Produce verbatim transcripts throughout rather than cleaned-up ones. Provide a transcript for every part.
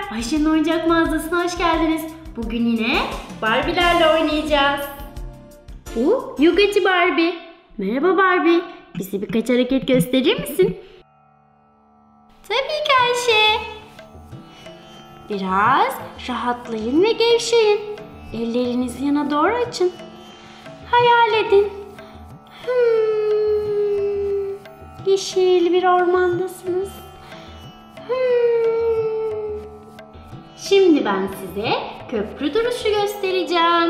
Ayşe'nin oyuncak mağazasına hoş geldiniz. Bugün yine Barbie'lerle oynayacağız. Bu yogacı Barbie. Merhaba Barbie. Bize birkaç hareket gösterir misin? Tabii ki Ayşe. Biraz rahatlayın ve gevşeyin. Ellerinizi yana doğru açın. Hayal edin. Hmm, yeşil bir ormandasınız. Hmm. Şimdi ben size köprü duruşu göstereceğim.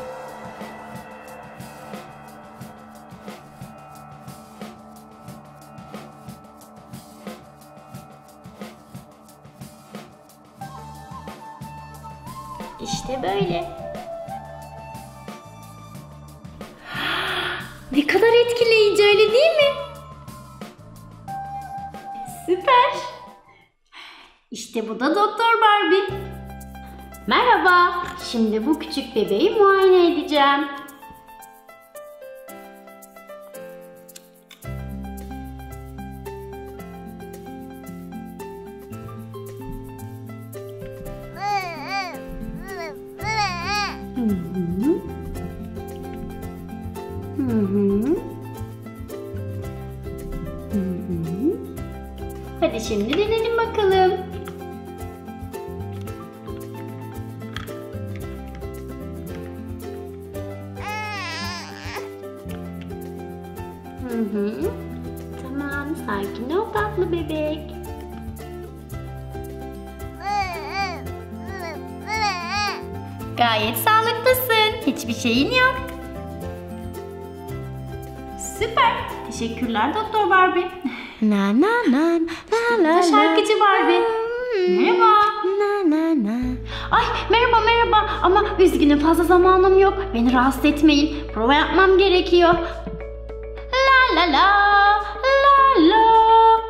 İşte böyle. Ne kadar etkileyici, öyle değil mi? Süper. İşte bu da Doktor Barbie. Merhaba. Şimdi bu küçük bebeği muayene edeceğim. Hı hı. Hı hı. Hı hı. Hadi şimdi denelim bakalım. Hı hı. Tamam, sakin ol tatlı bebek. Gayet sağlıklısın. Hiçbir şeyin yok. Süper. Teşekkürler Doktor Barbie. Na na na na la Şarkıcı Barbie. Merhaba. Na na na. Ay merhaba merhaba ama üzgünüm, fazla zamanım yok. Beni rahatsız etmeyin. Prova yapmam gerekiyor. La la la la la.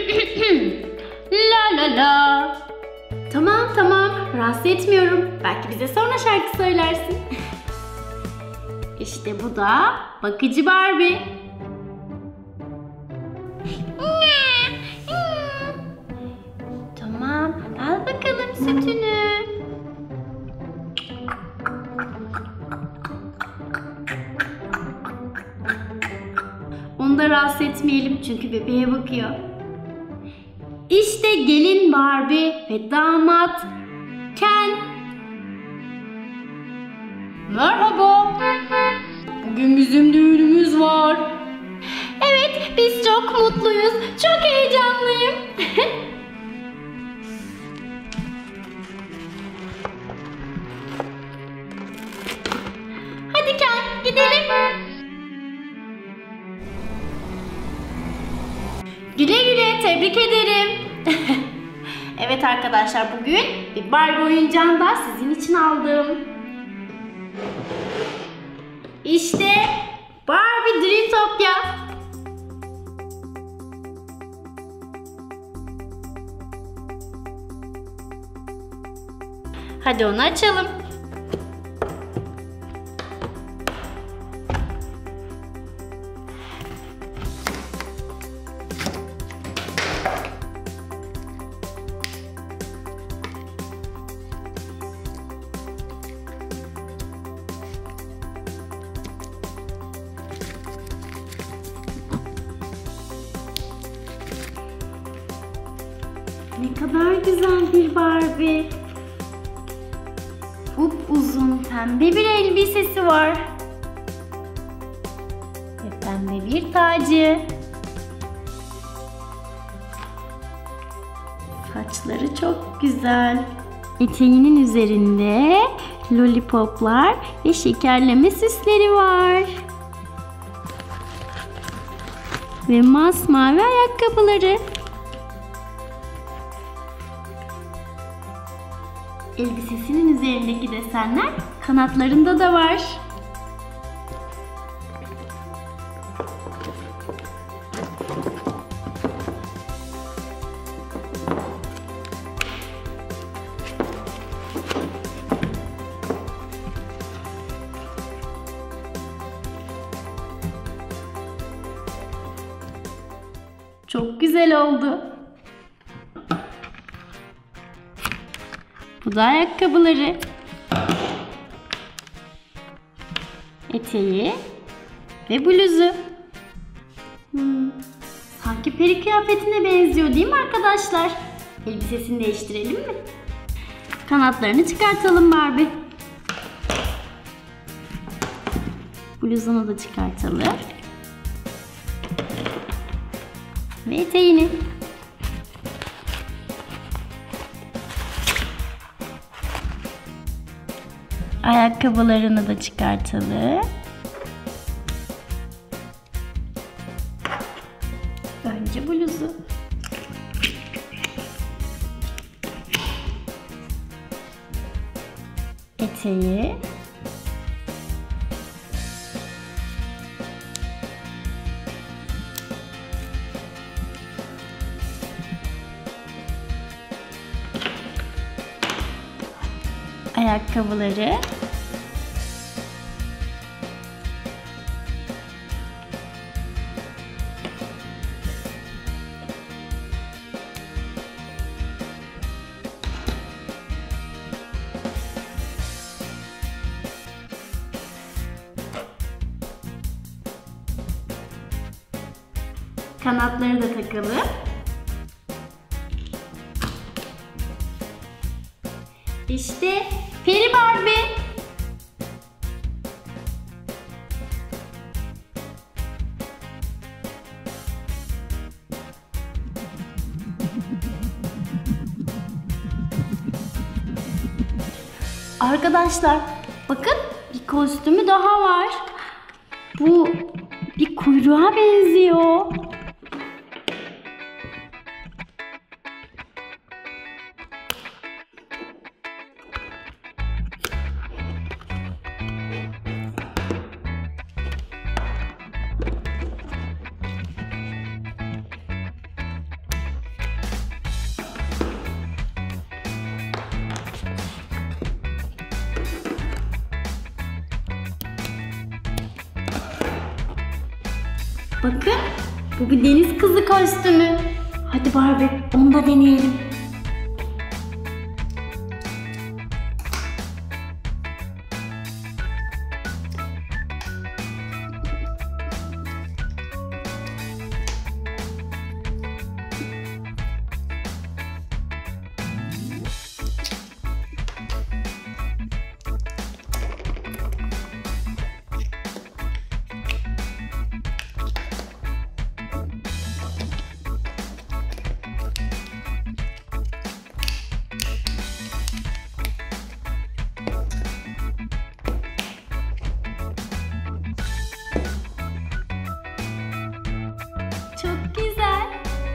La la la. Tamam tamam, rahatsız etmiyorum. Belki bize sonra şarkı söylersin. İşte bu da bakıcı Barbie. Tamam, al bakalım sütünü. Onu da rahatsız etmeyelim çünkü bebeğe bakıyor. İşte gelin Barbie ve damat Ken. Merhaba. Bugün bizim düğünümüz var. Evet, biz çok mutluyuz. Çok heyecanlıyım. Hadi Ken, gidelim. Güle güle, tebrik ederim. Evet arkadaşlar, bugün bir Barbie oyuncağını da sizin için aldım. İşte Barbie Dreamtopia. Hadi onu açalım. Ne kadar güzel bir Barbie. Upuzun pembe bir elbisesi var. Ve pembe bir tacı. Saçları çok güzel. Eteğinin üzerinde lollipoplar ve şekerleme süsleri var. Ve masmavi ayakkabıları. Elbisesinin üzerindeki desenler kanatlarında da var. Çok güzel oldu. Bu da ayakkabıları. Eteği ve bluzu. Hmm, sanki peri kıyafetine benziyor değil mi arkadaşlar? Elbisesini değiştirelim mi? Kanatlarını çıkartalım Barbie. Bluzunu da çıkartalım. Ve eteğini. Ayakkabılarını da çıkartalım. Önce bluzu. Eteği. Ayakkabıları. Kanatları da takalım. İşte Peri Barbie. Arkadaşlar bakın, bir kostümü daha var. Bu bir kuyruğa benziyor. Bakın, bu bir deniz kızı kostümü. Hadi Barbie, onu da deneyelim. Çok güzel.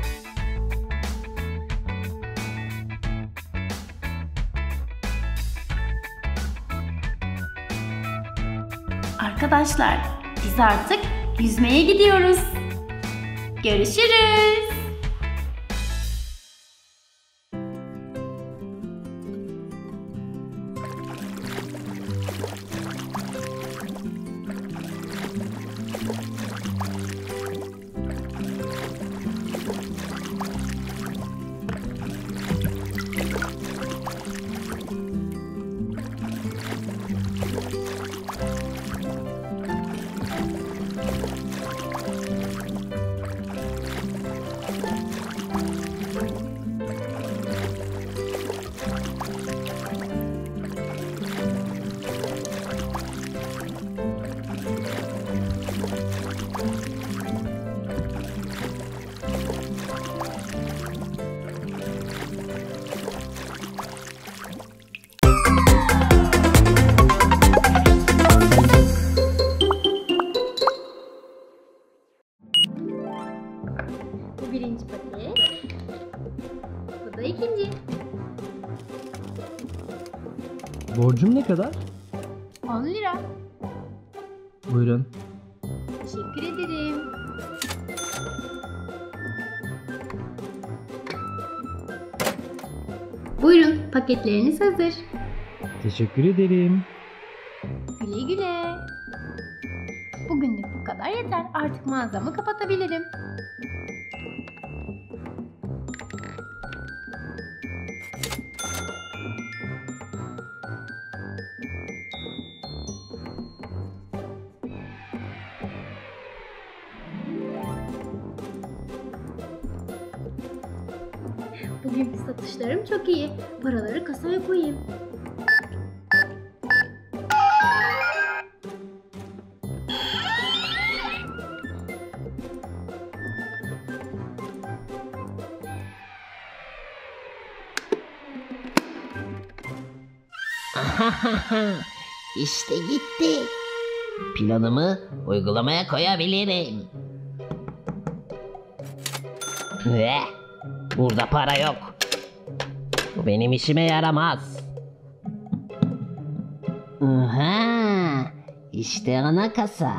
Arkadaşlar, biz artık yüzmeye gidiyoruz. Görüşürüz. Bu birinci paket. Bu da ikinci. Borcum ne kadar? on lira. Buyurun. Teşekkür ederim. Buyurun, paketleriniz hazır. Teşekkür ederim. Güle güle. Bugünlük bu kadar yeter. Artık mağazamı kapatabilirim. Bugünkü satışlarım çok iyi. Paraları kasaya koyayım. İşte gitti. Planımı uygulamaya koyabilirim. Ve burada para yok. Bu benim işime yaramaz. Aha, işte ana kasa.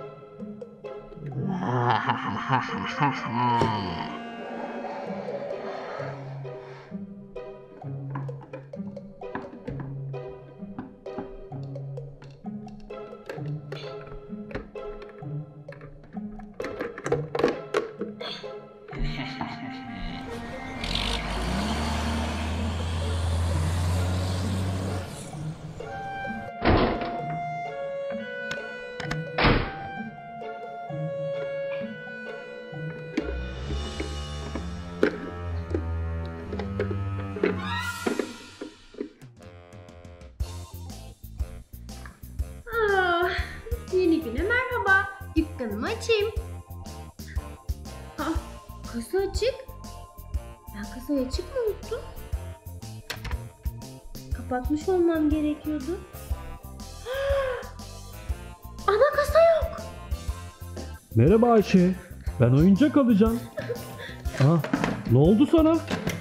Ah, yeni güne merhaba. Dükkanımı açayım. Ah, kasa açık. Ben kasayı açık mı unuttum? Kapatmış olmam gerekiyordu. Ah, ana kasa yok. Merhaba Ayşe. Ben oyuncak alacağım. Aa, ne oldu sana?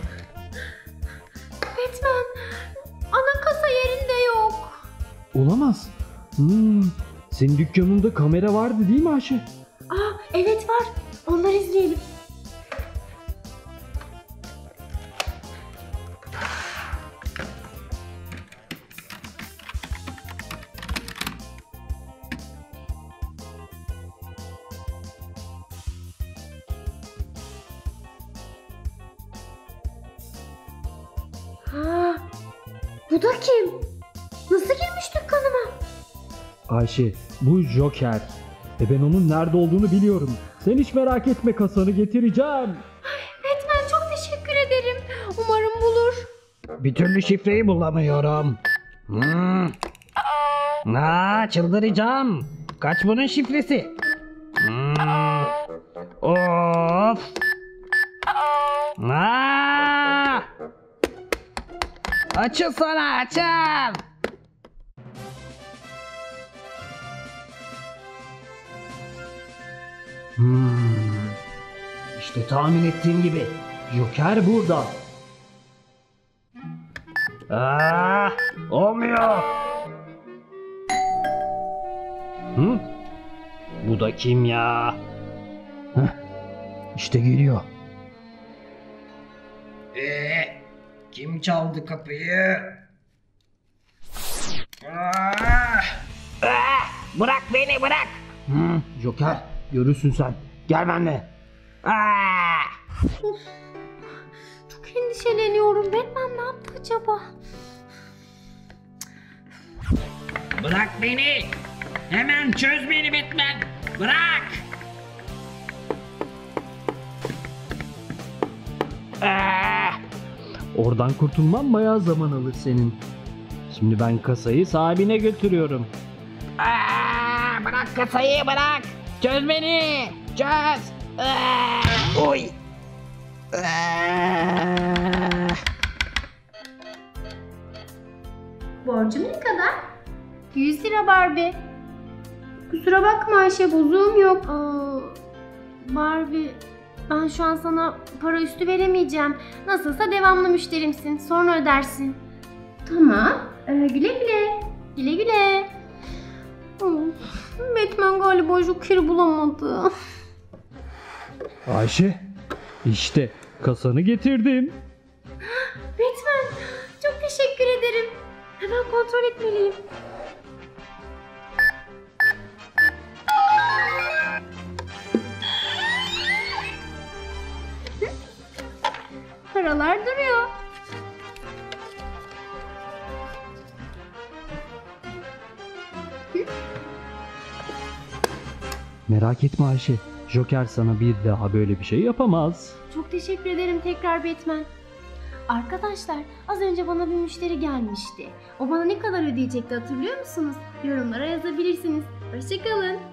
Batman, ana kasa yerinde yok. Olamaz. Hmm, senin dükkanında kamera vardı değil mi Ayşe? Aa, evet var. Onları izleyelim. Ha, bu da kim? Nasıl girmiş dükkanıma? Ayşe, bu Joker. E ben onun nerede olduğunu biliyorum. Sen hiç merak etme, kasanı getireceğim. Batman, çok teşekkür ederim. Umarım bulur. Bir türlü şifreyi bulamıyorum. Hmm. Aa, çıldıracağım. Kaç bunun şifresi? Hmm. Of. Aa! Açıl sana, açıl. Hmm. İşte tahmin ettiğim gibi. Joker burada. Aa, olmuyor. Hı? Bu da kim ya? Heh, işte geliyor. Ee, kim çaldı kapıyı? Aa! Aa, bırak beni, bırak. Hı, Joker, görürsün sen. Gel benimle. Aa! Çok endişeleniyorum. Batman ne yaptı acaba? Bırak beni. Hemen çöz beni Batman. Bırak. Aa! Oradan kurtulman bayağı zaman alır senin. Şimdi ben kasayı sahibine götürüyorum. Aa! Bırak kasayı, bırak. Çöz beni. Çöz. Aa! Oy. Aa! Borcum ne kadar? yüz lira Barbie. Kusura bakma Ayşe, bozuğum yok. Aa, Barbie, ben şu an sana para üstü veremeyeceğim. Nasılsa devamlı müşterimsin. Sonra ödersin. Tamam. Ee, güle güle. Güle güle. Of, Batman galiba Joker'i bulamadı. Ayşe, işte kasanı getirdim. Batman, çok teşekkür ederim. Hemen kontrol etmeliyim. Paralar duruyor. Merak etme Ayşe, Joker sana bir daha böyle bir şey yapamaz. Çok teşekkür ederim tekrar Batman. Arkadaşlar az önce bana bir müşteri gelmişti. O bana ne kadar ödeyecekti hatırlıyor musunuz? Yorumlara yazabilirsiniz. Hoşça kalın.